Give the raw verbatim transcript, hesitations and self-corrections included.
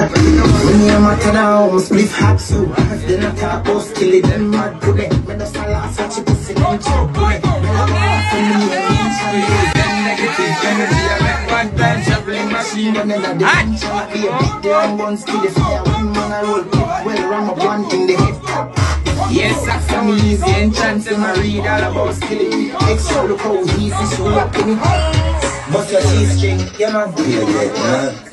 When you're matter down, split hacks you. Then I talk about skilly, then mad to it. When the salad, such a pussy, then choke to it. When I laugh for me, and then shall then negative energy. I make one time traveling machine. And then I didn't shall be a big damn one skilly. Fire one man, I roll quick. Well, ram up one in the head top. Yes, that's for me easy. Enchant in my read all about skilly. Extra look how easy she rocking it. Bust your cheese string, yeah man. Yeah, yeah, man.